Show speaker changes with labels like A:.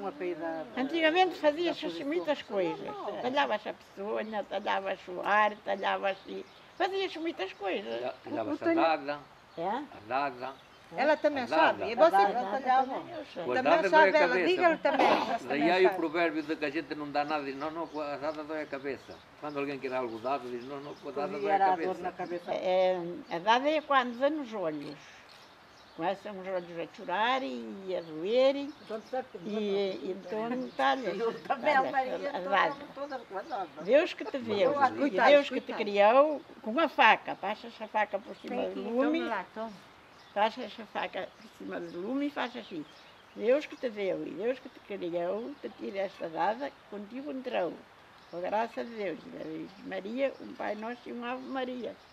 A: uma peidada.
B: Antigamente fazia-se assim muitas coisas. Talhava-se a peçonha, talhava-se o ar, talhava-se... Fazia-se muitas coisas.
C: Talhava-se a dada,
B: É?
C: a dada.
A: Ela também sabe. E
B: A
A: você
B: dada
A: talhava?
B: também eu sei.
C: Com a
A: Também
C: dada dói a
A: sabe ela,
C: cabeça.
A: diga-lhe também. Você
C: Daí
A: também
C: aí o
A: sabe.
C: provérbio de que a gente não dá nada, diz, não, com a dada dói a cabeça. Quando alguém quer algo dado, diz, não, com a dada dói a
A: Era a dor na
C: cabeça.
A: cabeça.
B: A dada é quando vê nos olhos. Começam os olhos a chorar e a doerem. E então talhas.
A: Também a
B: talhas
A: Maria
B: a dada.
A: toda com a dada.
B: Deus que te viu, e
A: Coitado,
B: Deus que te
A: coitado.
B: criou com uma faca. Passas a faca por cima
A: Tem
B: do
A: que
B: lume.
A: toma lá, toma.
B: Passas a faca por cima do lume e faz assim. Deus que te deu e Deus que te criou, te tira esta dada que contigo entrou. Com a graça de Deus e da Virgem Maria, um Pai Nosso e uma Ave Maria.